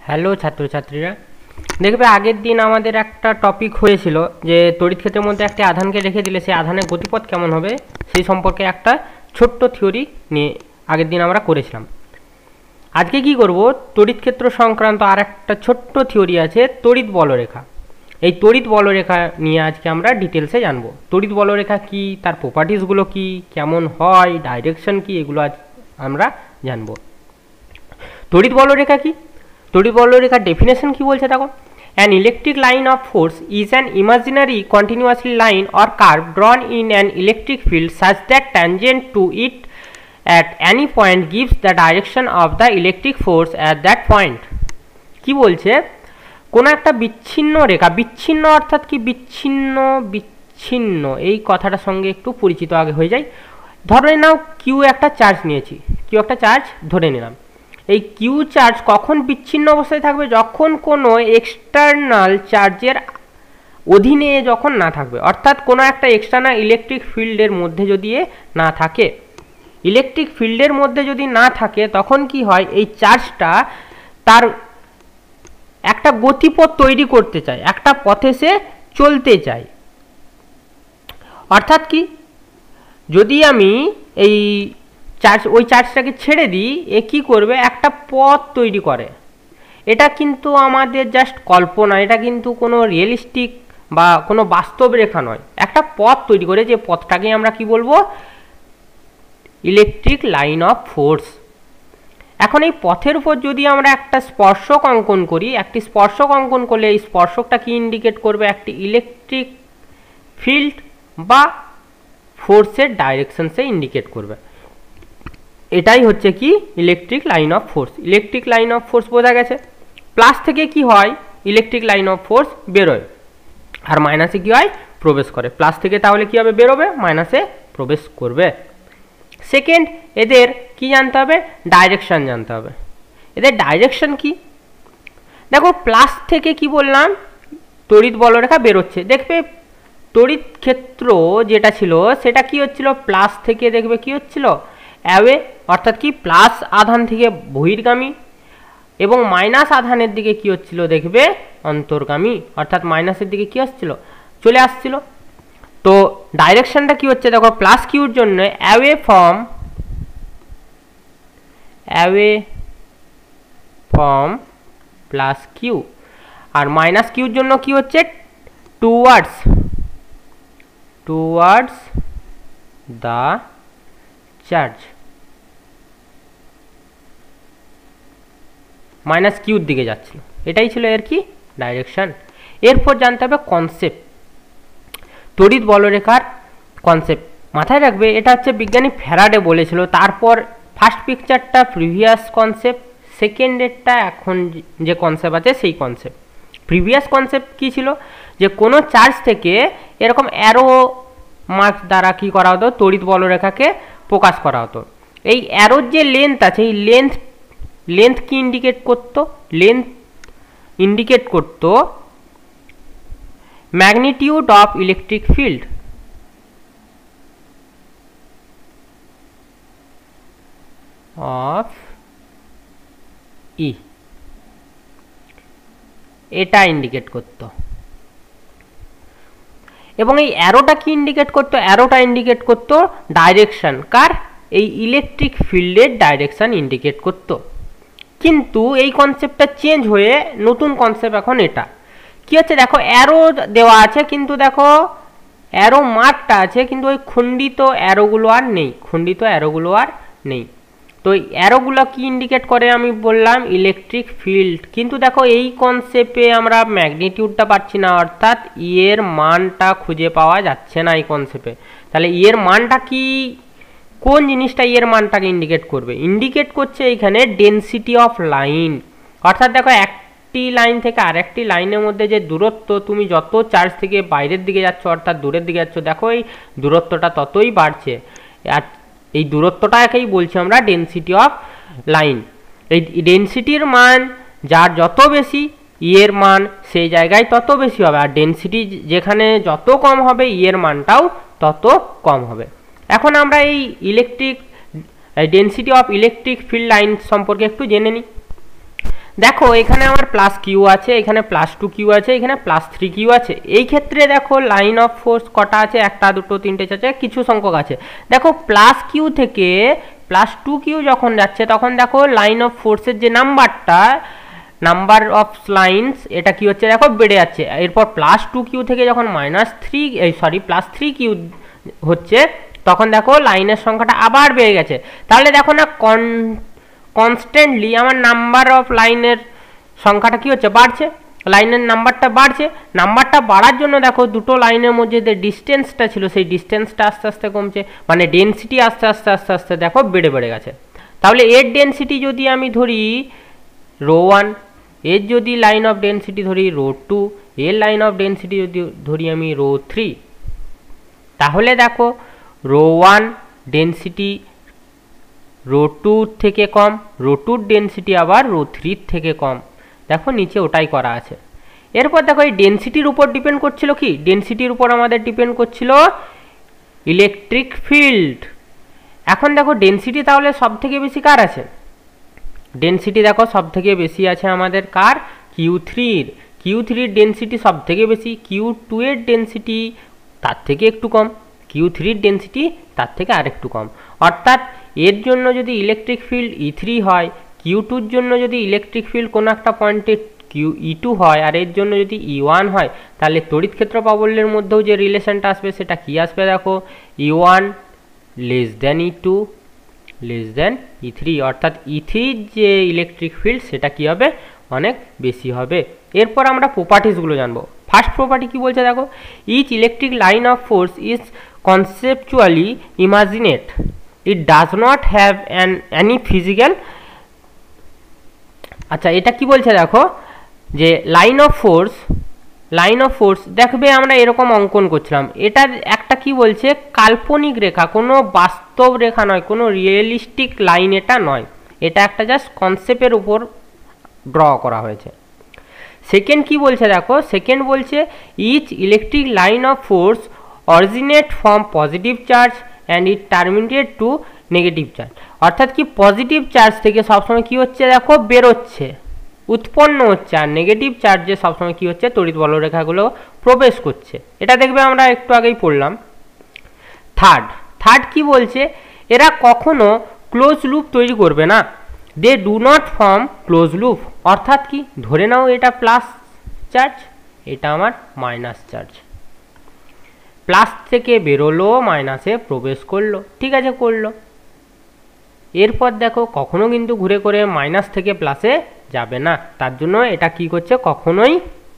Hello ছাত্রছাত্রীরা, দেখবে আগের দিন আমাদের একটা টপিক হয়েছিল যে তড়িৎ ক্ষেত্রের মধ্যে একটি আধানকে রেখে দিলে সেই আধানের গতিপথ কেমন হবে সেই সম্পর্কে একটা ছোট্ট থিওরি নিয়ে আগের দিন আমরা করেছিলাম। আজকে কি করব, তড়িৎ ক্ষেত্র সংক্রান্ত আর একটা ছোট্ট থিওরি আছে, তড়িৎ বলরেখা। এই তড়িৎ বলরেখা নিয়ে আজকে আমরা ডিটেলসে জানবো। তড়িৎ বলরেখা কি, তার প্রপার্টিসগুলো কি, কেমন হয়, ডাইরেকশন কি, এগুলো আজ আমরা জানবো। তড়িৎ বলরেখা কি? তড়িৎ বলরেখার ডেফিনেশন কি বলছে দেখো। An electric line of force is an imaginary continuous line or curve drawn in an electric field such that tangent to it at any point gives the direction of the electric force at that point. কি বলছে, কোনো একটা বিচ্ছিন্ন রেখা, বিচ্ছিন্ন অর্থাৎ কি বিচ্ছিন্ন, বিচ্ছিন্ন এই কথাটার সঙ্গে একটু পরিচিত আগে হয়ে যায়। ধরে নাও কিউ একটা চার্জ নিয়েছি, কিউ একটা চার্জ ধরে নিলাম। এই কিউ চার্জ কখন বিচ্ছিন্ন অবস্থায় থাকবে? যখন কোনো এক্সটার্নাল চার্জের অধীনে যখন না থাকবে, অর্থাৎ কোনো একটা এক্সটার্নাল ইলেকট্রিক ফিল্ডের মধ্যে যদি না থাকে, ইলেকট্রিক ফিল্ডের মধ্যে যদি না থাকে তখন কি হয়, এই চার্জটা তার একটা গতিপথ তৈরি করতে চায়, একটা পথে সে চলতে চায়। অর্থাৎ কি, যদি আমি এই ওই চার্জটাকে ছেড়ে দিই, এ কী করবে, একটা পথ তৈরি করে। এটা কিন্তু আমাদের জাস্ট কল্পনা, এটা কিন্তু কোনো রিয়েলিস্টিক বা কোনো বাস্তব রেখা নয়, একটা পথ তৈরি করে, যে পথটাকে আমরা কি বলবো, ইলেকট্রিক লাইন অফ ফোর্স। এখন এই পথের উপর যদি আমরা একটা স্পর্শক অঙ্কন করি, একটি স্পর্শক অঙ্কন করলে এই স্পর্শকটা কি ইন্ডিকেট করবে, একটি ইলেকট্রিক ফিল্ড বা ফোর্সের ডাইরেকশনসে ইন্ডিকেট করবে। এটাই হচ্ছে কি electric line of force. Electric line of force বোঝা গেছে। প্লাস থেকে কি হয়, ইলেকট্রিক লাইন অফ ফোর্স বেরোয়, আর মাইনাসে কি হয়, প্রবেশ করে। প্লাস থেকে তাহলে কি হবে, বেরোবে, মাইনাসে প্রবেশ করবে। সেকেন্ড, এদের কি জানতে হবে, ডাইরেকশন জানতে হবে। এদের ডাইরেকশন কি দেখো, প্লাস থেকে কি বললাম, তড়িৎ বলরেখা বেরোচ্ছে। দেখবে তড়িৎ ক্ষেত্র যেটা ছিল সেটা কি হচ্ছিল, প্লাস থেকে দেখবে কি হচ্ছিল, অ্যাওয়ে, অর্থাৎ কি প্লাস আধান থেকে বহির্গামী, এবং মাইনাস আধানের দিকে কি হচ্ছিল, দেখবে অন্তর্গামী, অর্থাৎ মাইনাসের দিকে কি আসছিল, চলে আসছিল। তো ডাইরেকশনটা কি হচ্ছে দেখো, প্লাস কিউর জন্য অ্যাওয়ে ফ্রম প্লাস কিউ, আর মাইনাস কিউর জন্য কি হচ্ছে, টুয়ার্ডস দ্য চার্জ, মাইনাস কিউর দিকে যাচ্ছিল। এটাই ছিল এর কি ডাইরেকশন। এরপর জানতে হবে কনসেপ্ট, তড়িৎ বলরেখার কনসেপ্ট মাথায় রাখবে। এটা হচ্ছে বিজ্ঞানী ফ্যারাডে বলেছিল। তারপর ফার্স্ট পিকচারটা প্রিভিয়াস কনসেপ্ট, সেকেন্ডেরটা এখন যে কনসেপ্ট আছে সেই কনসেপ্ট। প্রিভিয়াস কনসেপ্ট কি ছিল, যে কোনো চার্জ থেকে এরকম অ্যারো মার্ক দ্বারা কি করা হতো, তড়িৎ বলরেখাকে প্রকাশ করা হতো। এই অ্যারোর যে লেন্থ আছে, এই লেন্থ কি ইন্ডিকেট করতো, লেন্থ ইন্ডিকেট করতো magnitude of electric field, of E, এটা ইন্ডিকেট করত। এবং এই অ্যারোটা কি ইন্ডিকেট করতো, অ্যারোটা ইন্ডিকেট করতো ডাইরেকশন, কার, এই ইলেকট্রিক ফিল্ডের ডাইরেকশন ইন্ডিকেট করত। কিন্তু এই কনসেপ্টটা চেঞ্জ হয়ে নতুন কনসেপ্ট এখন এটা কি হচ্ছে, দেখো অ্যারো দেওয়া আছে, কিন্তু দেখো অ্যারো মার্কটা আছে, কিন্তু ওই খণ্ডিত অ্যারোগুলো আর নেই, খণ্ডিত অ্যারোগুলো আর নেই। তো এই অ্যারোগুলো কি ইন্ডিকেট করে, আমি বললাম ইলেকট্রিক ফিল্ড। কিন্তু দেখো এই কনসেপ্টে আমরা ম্যাগনিটিউডটা পাচ্ছি না, অর্থাৎ ই এর মানটা খুঁজে পাওয়া যাচ্ছে না এই কনসেপ্টে। তাহলে ই এর মানটা কি, কোন জিনিসটা ই এর মানটাকে ইন্ডিকেট করবে, ইন্ডিকেট করছে এইখানে ডেনসিটি অফ লাইন। অর্থাৎ দেখো একটি লাইন থেকে আরেকটি লাইনের মধ্যে যে দূরত্ব, তুমি যত চার্জ থেকে বাইরের দিকে যাচ্ছ, অর্থাৎ দূরের দিকে যাচ্ছ, দেখো এই দূরত্বটা ততই বাড়ছে। আর এই দূরত্বটাকেই বলছি আমরা ডেনসিটি অফ লাইন। এই ডেনসিটির মান যার যত বেশি, ই এর মান সেই জায়গায় তত বেশি হবে, আর ডেনসিটি যেখানে যত কম হবে, ই এর মানটাও তত কম হবে। এখন আমরা এই density of electric field line সম্পর্কে একটু জেনে নিই। দেখো এখানে আমার প্লাস কিউ আছে, এখানে প্লাস 2 কিউ আছে, এখানে প্লাস 3 কিউ আছে। এই ক্ষেত্রে দেখো লাইন অফ ফোর্স কটা আছে, 1 2 3 4 কিছু সংখ্যক আছে। দেখো প্লাস কিউ থেকে প্লাস 2 কিউ যখন যাচ্ছে তখন দেখো লাইন অফ ফোর্সের যে নাম্বারটা, নাম্বার অফ লাইনস, এটা কি হচ্ছে দেখো বেড়ে যাচ্ছে। এরপর প্লাস 2 কিউ থেকে যখন প্লাস 3 কিউ হচ্ছে তখন দেখো লাইনের সংখ্যাটা আবার বেড়ে গেছে। তাহলে দেখো না কনস্ট্যান্টলি আমার নাম্বার অফ লাইনের সংখ্যাটা কি হচ্ছে, বাড়ছে, লাইনের নাম্বারটা বাড়ছে। নাম্বারটা বাড়ার জন্য দেখো দুটো লাইনের মধ্যে যে ডিস্টেন্সটা ছিল সেই ডিস্টেন্সটা আস্তে আস্তে কমছে, মানে ডেনসিটি আস্তে আস্তে আস্তে আস্তে দেখো বেড়ে গেছে। তাহলে এর ডেনসিটি যদি আমি ধরি ρ1, এর যদি লাইন অফ ডেনসিটি ধরি ρ2, এর লাইন অফ ডেনসিটি যদি ধরি আমি ρ3, তাহলে দেখো ρ1 ডেনসিটি ρ2 থেকে কম, ρ2 ডেনসিটি আবার ρ3 থেকে কম। দেখো নিচে ওটাই করা আছে। এরপর দেখো এই ডেনসিটির উপর ডিপেন্ড করছিল কি, ডেনসিটির উপর আমাদের ডিপেন্ড করছিল ইলেকট্রিক ফিল্ড। এখন দেখো ডেনসিটি তাহলে সব থেকে বেশি কার আছে, ডেনসিটি দেখো সব থেকে বেশি আছে আমাদের কার, Q3-র। Q3-র ডেনসিটি সব থেকে বেশি, Q2 এর ডেনসিটি তার থেকে একটু কম, Q3-র ডেনসিটি তার থেকে আরেকটু কম। অর্থাৎ এর জন্য যদি ইলেকট্রিক ফিল্ড E3 হয়, Q2-র জন্য যদি ইলেকট্রিক ফিল্ড কোনো একটা পয়েন্টে E2 হয়, আর এর জন্য যদি E1 হয়, তাহলে তড়িৎ ক্ষেত্র প্রাবল্যের মধ্যেও যে রিলেশনটা আসবে সেটা কি আসবে দেখো, E1 less than E2 less than E3, অর্থাৎ E3-র যে ইলেকট্রিক ফিল্ড সেটা কি হবে, অনেক বেশি হবে। এরপর আমরা প্রপার্টিসগুলো জানবো। ফার্স্ট প্রপার্টি কি বলছে দেখো, each electric line of force is conceptually imaginate, it does not have any physical. আচ্ছা এটা কি বলছে দেখো, যে লাইন অফ ফোর্স দেখবে আমরা এরকম অঙ্কন করছিলাম, এটার একটা কি বলছে কাল্পনিক রেখা, কোনো বাস্তব রেখা নয়, কোনো রিয়েলিস্টিক লাইন এটা নয়, এটা একটা জাস্ট কনসেপ্টের উপর ড্র করা হয়েছে। সেকেন্ড কি বলছে দেখো, সেকেন্ড বলছে each electric line of force originate from positive charge and it terminated to negative charge. অর্থাৎ কি পজিটিভ চার্জ থেকে সবসময় কি হচ্ছে দেখো বেরোচ্ছে, উৎপন্ন হচ্ছে, আর নেগেটিভ চার্জে সবসময় কি হচ্ছে তড়িৎ বলরেখাগুলো প্রবেশ করছে। এটা দেখবে আমরা একটু আগেই পড়লাম। থার্ড কি বলছে, এরা কখনো ক্লোজ লুপ তৈরি করবে না, they do not form close loop. অর্থাৎ কি ধরে নাও এটা প্লাস চার্জ, এটা আমার মাইনাস চার্জ, প্লাস থেকে বেরোলো মাইনাসে প্রবেশ করলো, ঠিক আছে করলো। এরপর দেখো কখনো কিন্তু ঘুরে করে মাইনাস থেকে প্লাসে যাবে না, তার জন্য এটা কি করছে কখনোই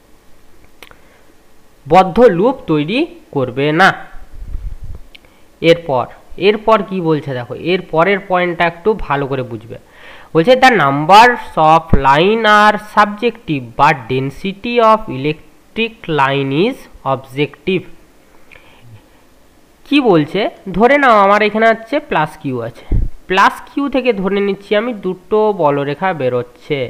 বদ্ধ লুপ তৈরি করবে না। এরপর কি বলছে দেখো, এর পরের পয়েন্টটা একটু ভালো করে বুঝবে। বলছে the numbers of line are subjective but density of electric line is objective. কি বলছে, ধরে নাও আমার এখানে হচ্ছে প্লাস কিউ আছে, প্লাস কিউ থেকে ধরে নিচ্ছি আমি দুটো বলরেখা বেরোচ্ছে,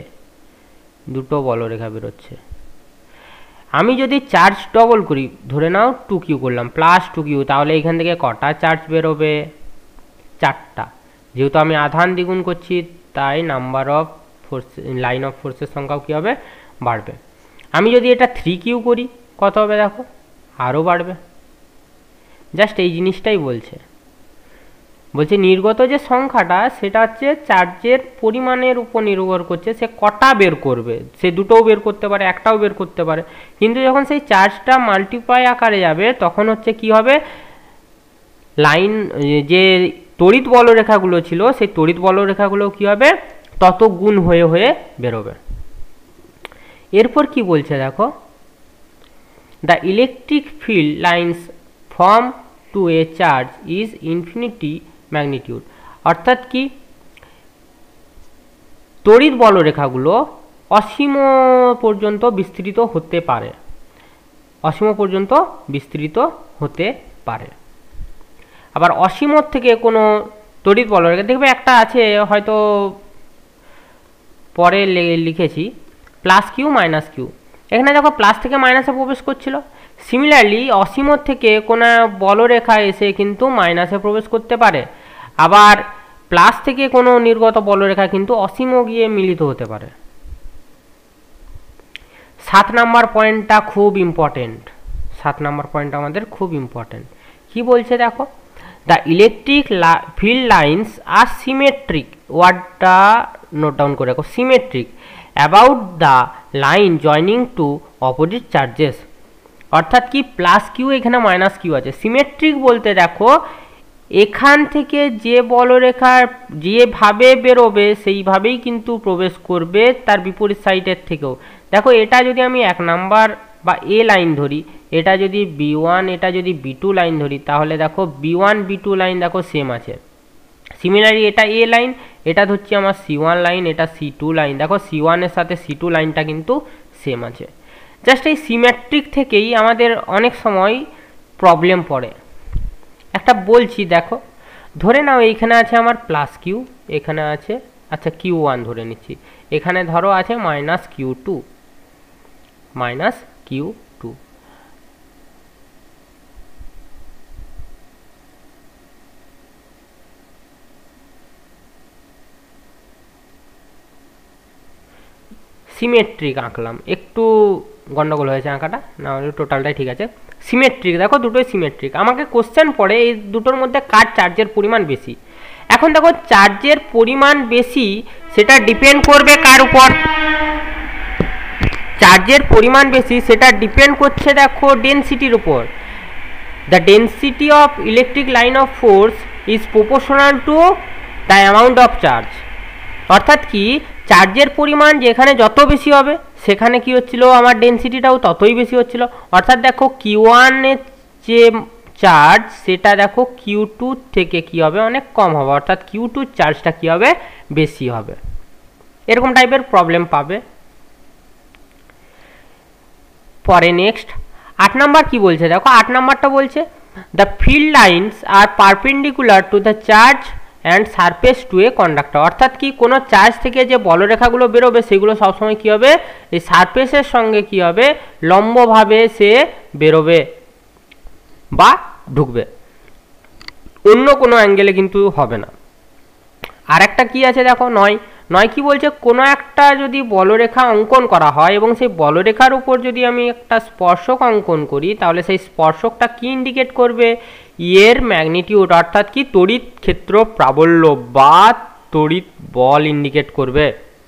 আমি যদি চার্জ ডবল করি, ধরে নাও 2 কিউ করলাম প্লাস 2 কিউ, তাহলে এখান থেকে কটা চার্জ বেরোবে, 4টা। যেহেতু আমি আধান দ্বিগুণ করছি তাই number of force, line of ফোর্সের সংখ্যাও কী হবে, বাড়বে। আমি যদি এটা 3 কিউ করি কত হবে দেখো, আরও বাড়বে। জাস্ট এই জিনিসটাই বলছে নির্গত যে সংখ্যাটা সেটা হচ্ছে চার্জের পরিমাণের উপর নির্ভর করছে, সে কটা বের করবে, সে দুটোও বের করতে পারে, একটাও বের করতে পারে, কিন্তু যখন সেই চার্জটা মাল্টিপ্লাই আকারে যাবে তখন হচ্ছে কি হবে, লাইন যে তড়িৎ বলরেখাগুলো ছিল সেই তড়িৎ বলরেখাগুলো কি হবে তত গুণ হয়ে হয়ে বেরোবে। এরপর কি বলছে দেখো, the electric field lines from to a charge is infinity magnitude. অর্থাৎ কি তড়িৎ বলরেখাগুলো অসীম পর্যন্ত বিস্তৃত হতে পারে, আবার অসীম থেকে কোনো তড়িৎ বলরেখা দেখবে একটা আছে, হয়তো পরে লিখেছি প্লাস কিউ মাইনাস কিউ, এখানে দেখো প্লাস থেকে মাইনাসে প্রবেশ করছিল। সিমিলারলি অসীম থেকে কোনো বলরেখা এসে কিন্তু মাইনাসে প্রবেশ করতে পারে, আবার প্লাস থেকে কোনো নির্গত বলরেখা কিন্তু অসীম গিয়ে মিলিত হতে পারে। 7 নাম্বার পয়েন্টটা খুব ইম্পর্টেন্ট, 7 নাম্বার পয়েন্ট আমাদের খুব ইম্পর্টেন্ট। কি বলছে দেখো, the electric field lines are symmetric, ওয়ার্ডটা নোট ডাউন করে রাখো, symmetric about the line joining two opposite charges. অর্থাৎ কি প্লাস কিউ এখানে মাইনাস কিউ আছে। সিমেট্রিক বলতে দেখো এখান থেকে যে বলরেখা যেভাবে বেরোবে সেইভাবেই কিন্তু প্রবেশ করবে তার বিপরীত সাইডের থেকেও। দেখো এটা যদি আমি 1 নাম্বার বা এ লাইন ধরি, এটা যদি B1, এটা যদি B2 লাইন ধরি, তাহলে দেখো B1 B2 লাইন দেখো সেম আছে। সিমিলারলি এটা এ লাইন, এটা ধরছি আমার C1 লাইন, এটা C2 লাইন, দেখো C1 এর সাথে C2 লাইনটা কিন্তু সেম আছে। জাস্ট এই সিমেট্রিক থেকেই আমাদের অনেক সময় প্রবলেম পড়ে। একটা বলছি দেখো, ধরে নাও এইখানে আছে আমার প্লাস কিউ, এখানে আছে আচ্ছা Q1 ধরে নিচ্ছি, এখানে ধরো আছে minus Q2, minus Q2। Symmetric আঁকলাম, একটু গন্ডগোল হয়েছে আঁকাটা, না হলে টোটালটাই ঠিক আছে। সিমেট্রিক দেখো দুটোই সিমেট্রিক। আমাকে কোশ্চেন পড়ে এই দুটোর মধ্যে কার চার্জের পরিমাণ বেশি। এখন দেখো চার্জের পরিমাণ বেশি সেটা ডিপেন্ড করবে কার উপর, চার্জের পরিমাণ বেশি সেটা ডিপেন্ড করছে দেখো ডেনসিটির উপর। The density of electric line of force is proportional to the amount of charge. অর্থাৎ কি চার্জের পরিমাণ যেখানে যত বেশি হবে সেখানে কি হচ্ছিল আমার ডেনসিটিটাও ততই বেশি হচ্ছিল। অর্থাৎ দেখো Q1 এর যে চার্জ সেটা দেখো Q2 থেকে কি হবে অনেক কম হবে, অর্থাৎ Q2 চার্জটা কি হবে বেশি হবে। এরকম টাইপের প্রবলেম পাবে। পরে নেক্সট 8 নাম্বার কি বলছে দেখো, 8 নাম্বারটা বলছে the field lines are perpendicular to the charge and surface to a conductor. অর্থাৎ কি কোনো চার্জ থেকে যে বলরেখাগুলো বেরোবে সেগুলো সবসময় কি হবে এই সারফেসের সঙ্গে কি হবে লম্বভাবে সে বেরোবে বা ঢুকবে, অন্য কোনো অ্যাঙ্গেলে কিন্তু হবে না। আর একটা কি আছে দেখো 9 কি বলছে, কোনো একটা যদি বলরেখা অঙ্কন করা হয় এবং সেই বলরেখার উপর যদি আমি একটা স্পর্শক অঙ্কন করি তাহলে সেই স্পর্শকটা কি ইন্ডিকেট করবে, এর ম্যাগনিটিউড অর্থাৎ কি তড়িৎ ক্ষেত্র প্রাবল্য বা তড়িৎ বল ইন্ডিকেট করবে।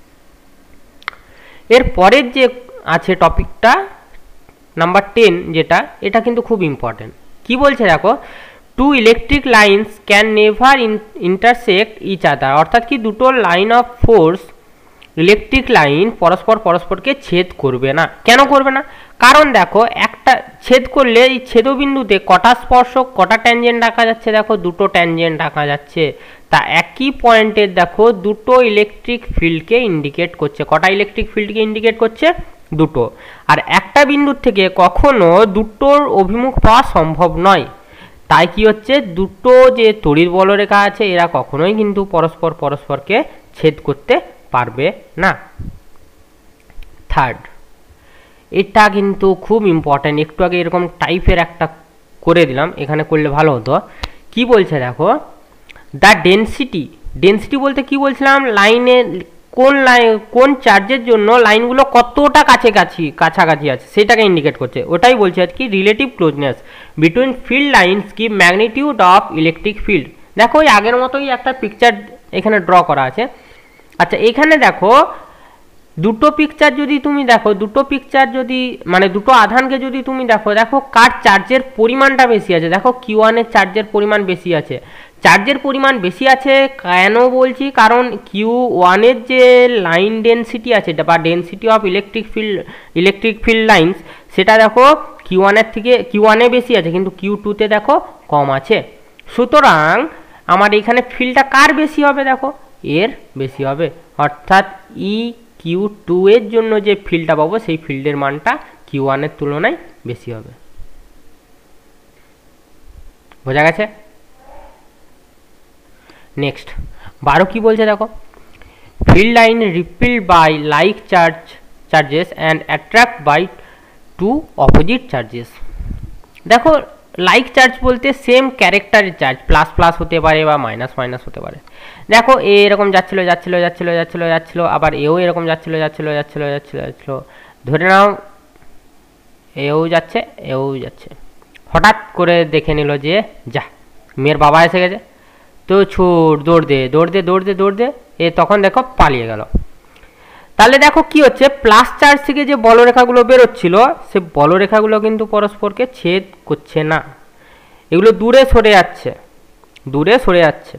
এর পরের যে আছে টপিকটা নাম্বার 10 যেটা, এটা কিন্তু খুব ইম্পর্টেন্ট। কি বলছে দেখো, two electric lines can never intersect each other. অর্থাৎ কি দুটো line of force electric line পরস্পরকে ছেদ করবে না। কেন করবে না, কারণ দেখো একটা ছেদ করলে এই ছেদবিন্দুতে কটা স্পর্শক কটা ট্যানজেন্ট দেখা যাচ্ছে, দেখো দুটো ট্যানজেন্ট দেখা যাচ্ছে। তা একই পয়েন্টের দেখো দুটো ইলেকট্রিক ফিল্ডকে ইন্ডিকেট করছে। কটা ইলেকট্রিক ফিল্ডকে ইন্ডিকেট করছে, দুটো। আর একটা বিন্দুর থেকে কখনো দুটোর অভিমুখ পাওয়া সম্ভব নয়। তাই কি হচ্ছে দুটো যে তড়িৎ বলরেখা আছে এরা কখনোই কিন্তু পরস্পরকে ছেদ করতে পারবে না। থার্ড, এটা কিন্তু খুব ইম্পর্টেন্ট, একটু আগে এরকম টাইপের একটা করে দিলাম, এখানে করলে ভালো হতো। কি বলছে দেখো, দ্য ডেনসিটি বলতে কি বলছিলাম, লাইনে কোন চার্জের জন্য লাইনগুলো কতটা কাছাকাছি আছে সেটাকে ইন্ডিকেট করছে। ওটাই বলছে আর কি relative closeness between field lines কি ম্যাগনিটিউড অফ ইলেকট্রিক ফিল্ড। দেখো ওই আগের মতোই একটা পিকচার এখানে ড্র করা আছে। আচ্ছা এখানে দেখো দুটো পিকচার যদি তুমি দেখো, মানে দুটো আধানকে যদি তুমি দেখো কার চার্জের পরিমাণটা বেশি আছে। দেখো Q1 এর চার্জের পরিমাণ বেশি আছে। চার্জের পরিমাণ বেশি আছে কেন বলছি, কারণ Q1 এর যে লাইন ডেনসিটি আছে বা density of electric field lines সেটা দেখো Q1 এ বেশি আছে, কিন্তু Q2 তে দেখো কম আছে। সুতরাং আমার এখানে ফিল্ডটা কার বেশি হবে, দেখো এর বেশি হবে। অর্থাৎ Q2 এর জন্য যে ফিল্ডটা পাবো সেই ফিল্ডের মানটা Q1 এর তুলনায় বেশি হবে। বোঝা গেছে? নেক্সট 12 কি বলছে দেখো, field line repelled by like charges and attract by two opposite charges. দেখো লাইক চার্জ বলতে সেম ক্যারেক্টারের চার্জ, প্লাস প্লাস হতে পারে বা মাইনাস মাইনাস হতে পারে। দেখো এ এরকম যাচ্ছিল, আবার এও এরকম যাচ্ছিল। ধরে নাও এও যাচ্ছে এও যাচ্ছে। হঠাৎ করে দেখে নিল যে যা মেয়ের বাবা এসে গেছে, তো ছুট দৌড় দে দৌড় দে দৌড় দে দৌড় দে, এ তখন দেখো পালিয়ে গেল। তাহলে দেখো কি হচ্ছে, প্লাস চার্জ থেকে যে বলরেখাগুলো বেরোচ্ছিল সে বলরেখাগুলো কিন্তু পরস্পরকে ছেদ করছে না, এগুলো দূরে সরে যাচ্ছে, দূরে সরে যাচ্ছে।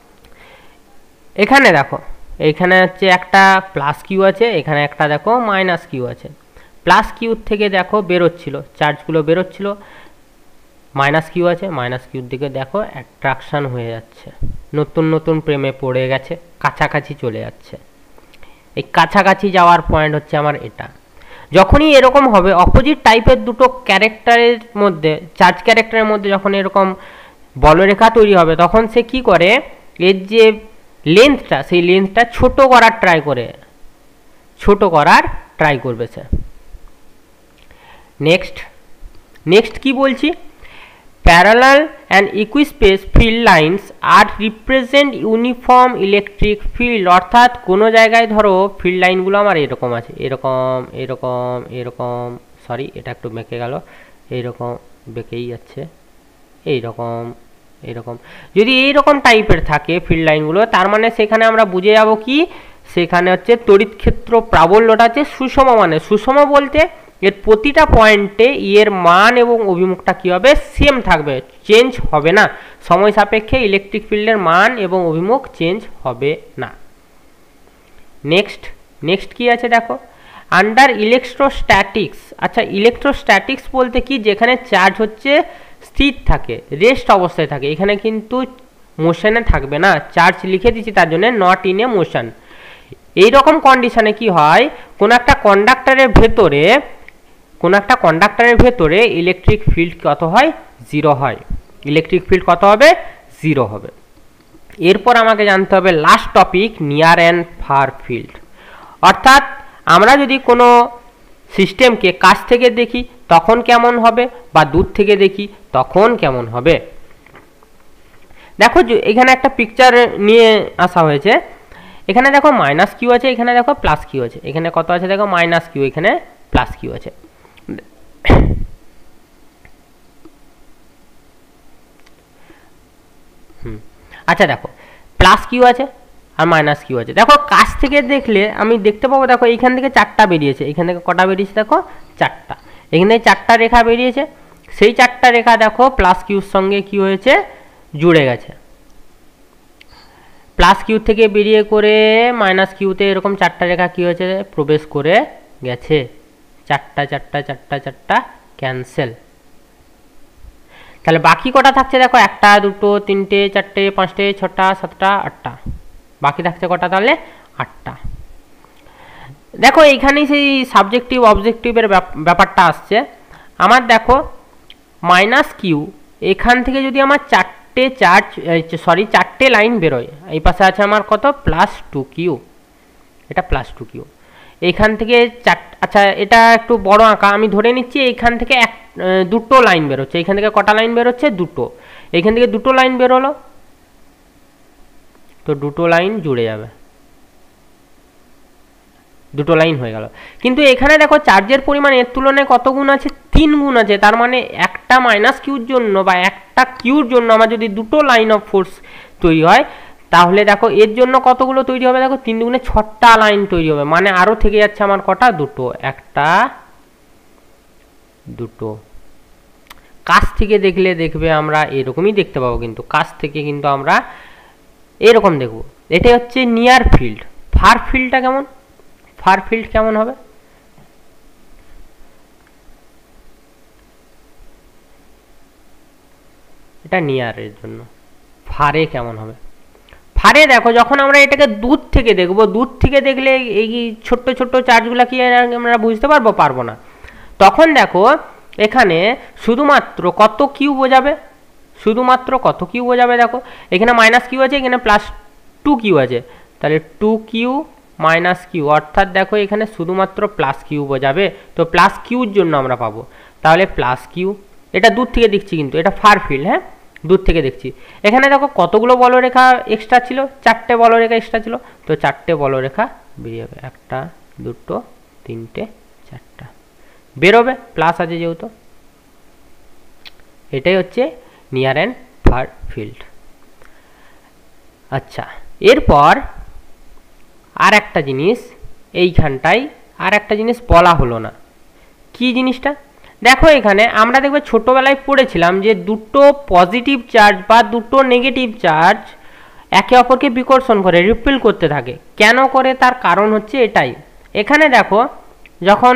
এখানে দেখো এইখানে হচ্ছে একটা প্লাস কিউ আছে, এখানে একটা দেখো মাইনাস কিউ আছে। প্লাস কিউ থেকে দেখো বেরোচ্ছিল চার্জগুলো বেরোচ্ছিল, মাইনাস কিউ আছে, মাইনাস কিউর দিকে দেখো অ্যাট্রাকশান হয়ে যাচ্ছে, নতুন নতুন প্রেমে পড়ে গেছে, কাছাকাছি চলে যাচ্ছে। এই কাছাকাছি যাওয়ার পয়েন্ট হচ্ছে আমার এটা। যখনই এরকম হবে অপোজিট টাইপের দুটো ক্যারেক্টারের মধ্যে, চার্জ ক্যারেক্টারের মধ্যে যখন এরকম বলরেখা তৈরি হবে তখন সে কি করে, এর যে লেন্থটা সেই লেন্থটা ছোট করার ট্রাই করে, ছোট করার ট্রাই করবে সে। নেক্সট কি বলছি, parallel and equispace field lines are represent uniform electric field. অর্থাৎ কোনো জায়গায় ধরো ফিল্ড লাইনগুলো আমার এরকম আছে, এরকম এরকম এরকম, সরি এটা একটু বেঁকে গেল, এইরকম বেঁকেই যাচ্ছে, এইরকম এরকম। যদি এইরকম টাইপের থাকে ফিল্ড লাইনগুলো, তার মানে সেখানে আমরা বুঝে যাব কি, সেখানে হচ্ছে তড়িৎ ক্ষেত্র প্রাবল্যটা হচ্ছে সুষম, মানে সুষম বলতে এর প্রতিটা পয়েন্টে এর মান এবং অভিমুখটা কী হবে, সেম থাকবে, চেঞ্জ হবে না। সময় সাপেক্ষে ইলেকট্রিক ফিল্ডের মান এবং অভিমুখ চেঞ্জ হবে না। নেক্সট কি আছে দেখো, আন্ডার ইলেকট্রোস্ট্যাটিক্স। আচ্ছা ইলেকট্রোস্ট্যাটিক্স বলতে কি, যেখানে চার্জ হচ্ছে স্থির থাকে, রেস্ট অবস্থায় থাকে, এখানে কিন্তু মোশনে থাকবে না, চার্জ লিখে দিচ্ছি তার জন্য নট ইন এ মোশন। এইরকম কন্ডিশনে কি হয়, কোনো একটা কন্ডাক্টরের ভেতরে ইলেকট্রিক ফিল্ড কত হয়, জিরো হয়, ইলেকট্রিক ফিল্ড কত হবে, জিরো হবে। এরপর আমাকে জানতে হবে last topic, near and far field. অর্থাৎ আমরা যদি কোনো সিস্টেমকে কাছ থেকে দেখি তখন কেমন হবে, বা দূর থেকে দেখি তখন কেমন হবে। দেখো এখানে একটা পিকচার নিয়ে আসা হয়েছে, এখানে দেখো মাইনাস কিউ আছে, এখানে দেখো প্লাস কিউ আছে, এখানে কত আছে দেখো মাইনাস কিউ, এখানে প্লাস কিউ আছে। আচ্ছা দেখো প্লাস কিউ আছে আর মাইনাস কিউ আছে, দেখো কাছ থেকে দেখলে আমি দেখতে পাবো, দেখো এইখান থেকে চারটা বেরিয়েছে, এখান থেকে কটা বেরিয়েছে দেখো চারটা, এখানে চারটা রেখা বেরিয়েছে, সেই চারটা রেখা দেখো প্লাস কিউর সঙ্গে কি হয়েছে, জুড়ে গেছে। প্লাস কিউ থেকে বেরিয়ে করে মাইনাস কিউতে এরকম চারটা রেখা কি হয়েছে, প্রবেশ করে গেছে, চারটা চারটা চারটা চারটা ক্যান্সেল। তাহলে বাকি কটা থাকছে দেখো, একটা দুটো তিনটে চারটে পাঁচটে ছটা সাতটা আটটা, বাকি থাকছে কটা তাহলে আটটা। দেখো এইখানেই সেই সাবজেক্টিভ অবজেক্টিভের ব্যাপারটা আসছে। আমার দেখো মাইনাস কিউ, এখান থেকে যদি আমার চারটে লাইন বেরোয়, এই পাশে আছে আমার কত প্লাস টু কিউ, এটা প্লাস টু কিউ, এইখান থেকে আচ্ছা এটা একটু বড় আঁকা, আমি ধরে নিচ্ছি এইখান থেকে দুটো লাইন বেরোচ্ছে, এইখান থেকে কটা লাইন বেরোচ্ছে, দুটো, এইখান থেকে দুটো লাইন বেরোলো, তো দুটো লাইন জুড়ে যাবে, দুটো লাইন হয়ে গেল। কিন্তু এখানে দেখো চার্জের পরিমাণ এর তুলনায় কত গুণ আছে, 3 গুণ আছে, তার মানে একটা মাইনাস কিউর জন্য বা একটা কিউর জন্য আমার যদি দুটো লাইন অফ ফোর্স তৈরি হয়, তাহলে দেখো এর জন্য কতগুলো তৈরি হবে, দেখো 3 দুগুণে 6টা লাইন তৈরি হবে, মানে আরও থেকে যাচ্ছে আমার কটা, দুটো, একটা দুটো। কাছ থেকে দেখলে দেখবে আমরা এরকমই দেখতে পাবো, কিন্তু কাছ থেকে কিন্তু আমরা এরকম দেখব। এটাই হচ্ছে নিয়ার ফিল্ড। ফার ফিল্ডটা কেমন, ফার ফিল্ড কেমন হবে, এটা নিয়ারের জন্য। ফারে কেমন হবে, ফারে দেখো যখন আমরা এটাকে দূর থেকে দেখব, দূর থেকে দেখলে এই ছোট্ট ছোট্ট চার্জগুলো কি আমরা বুঝতে পারবো না। তখন দেখো এখানে শুধুমাত্র কত কিউ বোঝাবে, শুধুমাত্র কত কিউ বোঝাবে, দেখো এখানে মাইনাস কিউ আছে, এখানে প্লাস টু কিউ আছে, তাহলে টু কিউ মাইনাস কিউ, অর্থাৎ দেখো এখানে শুধুমাত্র প্লাস কিউ বোঝাবে, তো প্লাস কিউর জন্য আমরা পাবো তাহলে প্লাস কিউ। এটা দূর থেকে দেখছি, কিন্তু এটা ফার ফিল্ড, হ্যাঁ দূর থেকে দেখছি। এখানে দেখো কতগুলো বলরেখা এক্সট্রা ছিল, চারটে বলরেখা এক্সট্রা ছিল, তো চারটে বলরেখা বেরিয়ে যাবে, একটা দুটো তিনটে চারটা, বেরোবে, প্লাস আছে যেহেতু। এটাই হচ্ছে নিয়ার অ্যান্ড ফার ফিল্ড। আচ্ছা, এরপর আর একটা জিনিস এইখানটায় আর একটা জিনিস বলা হলো না। কি জিনিসটা? দেখো এখানে আমরা দেখবে ছোটোবেলায় পড়েছিলাম যে দুটো পজিটিভ চার্জ বা দুটো নেগেটিভ চার্জ একে অপরকে বিকর্ষণ করে, রিপেল করতে থাকে। কেন করে? তার কারণ হচ্ছে এটাই। এখানে দেখো যখন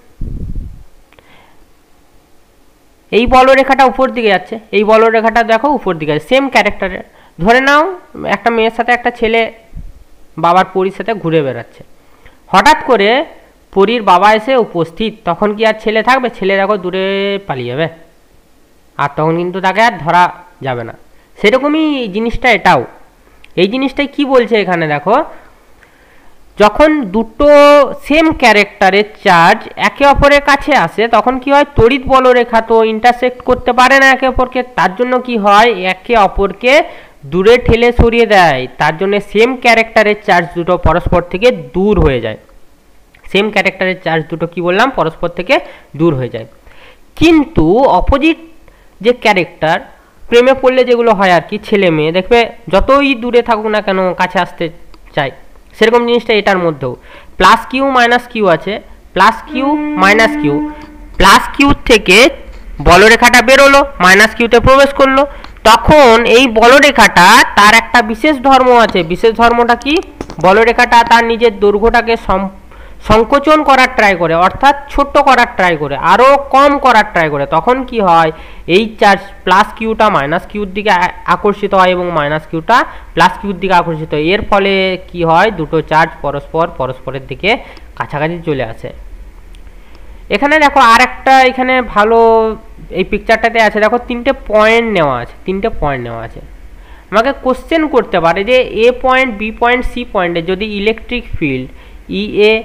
এই বলরেখাটা উপর দিকে যাচ্ছে, এই বলরেখাটা দেখো উপর দিকে যাচ্ছে, সেম ক্যারেক্টারের। ধরে নাও একটা মেয়ের সাথে একটা ছেলে বাবার পরীর সাথে ঘুরে বেড়াচ্ছে, হঠাৎ করে পরীর বাবা এসে উপস্থিত, তখন কি আর ছেলে থাকবে? ছেলে দেখো দূরে পালিয়ে যাবে, আর তখন কিন্তু তাকে আর ধরা যাবে না। সেরকমই জিনিসটা এটাও। এই জিনিসটাই কি বলছে এখানে দেখো, যখন দুটো সেম ক্যারেক্টারের চার্জ একে অপরের কাছে আসে তখন কি হয়, তড়িৎ বলরেখা তো ইন্টারসেক্ট করতে পারে না একে অপরকে, তার জন্য কি হয়, একে অপরকে দূরে ঠেলে সরিয়ে দেয়। তার জন্য সেম ক্যারেক্টারের চার্জ দুটো পরস্পর থেকে দূর হয়ে যায়। সেম ক্যারেক্টারের চার্জ দুটো কি বললাম, পরস্পর থেকে দূর হয়ে যায়। কিন্তু অপোজিট যে ক্যারেক্টার, প্রেমে পড়লে যেগুলো হয় আর কি, ছেলে মেয়ে দেখবে যতই দূরে থাকুক না কেন কাছে আসতে চায়। সেরকম জিনিসটা এটার মধ্যেও প্লাস কিউ মাইনাস কিউ আছে, plus Q minus Q, plus Q থেকে বলরেখাটা বেরোলো, মাইনাস কিউতে প্রবেশ করলো, তখন এই বলরেখাটা তার একটা বিশেষ ধর্ম আছে। বিশেষ ধর্মটা কি? বলরেখাটা তার নিজের দৈর্ঘ্যটাকে সংকোচন করার ট্রাই করে, অর্থাৎ ছোট্ট করার ট্রাই করে, আরও কম করার ট্রাই করে। তখন কি হয়, এই চার্জ প্লাস কিউটা মাইনাস কিউর দিকে আকর্ষিত হয় এবং মাইনাস কিউটা প্লাস কিউর দিকে আকর্ষিত হয়। এর ফলে কি হয়, দুটো চার্জ পরস্পরের দিকে কাছাকাছি চলে আসে। এখানে দেখো আর একটা, এখানে ভালো এই পিকচারটাতে আছে দেখো, তিনটে পয়েন্ট নেওয়া আছে। আমাকে কোশ্চেন করতে পারে যে A point, B point, C পয়েন্টে যদি ইলেকট্রিক ফিল্ড ইএ,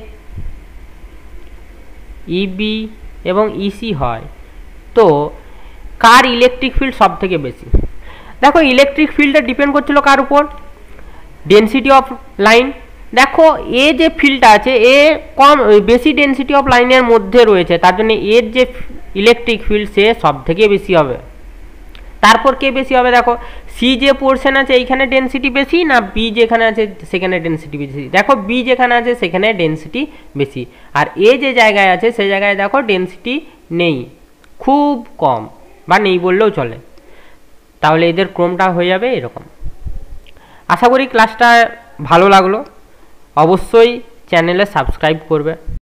ইবি এবং ইসি হয়, তো কার ইলেকট্রিক ফিল্ড সব থেকে বেশি? দেখো ইলেকট্রিক ফিল্ডটা ডিপেন্ড করছিল কার উপর? Density of line. দেখো এ যে ফিল্ডটা আছে, এ কম বেশি ডেনসিটি অফ লাইনের মধ্যে রয়েছে, তার জন্য এর যে ইলেকট্রিক ফিল্ড সে সব থেকে বেশি হবে। তারপর কে বেশি হবে? দেখো সি যে পোর্শন আছে এইখানে ডেনসিটি বেশি, না বি যেখানে আছে সেখানে ডেনসিটি বেশি? দেখো বি যেখানে আছে সেখানে ডেনসিটি বেশি, আর এ যে জায়গায় আছে সেই জায়গায় দেখো ডেনসিটি নেই, খুব কম, বা নেই বললেও চলে। তাহলে এদের ক্রমটা হয়ে যাবে এরকম। আশা করি ক্লাসটা ভালো লাগলো। অবশ্যই চ্যানেলে সাবস্ক্রাইব করবে।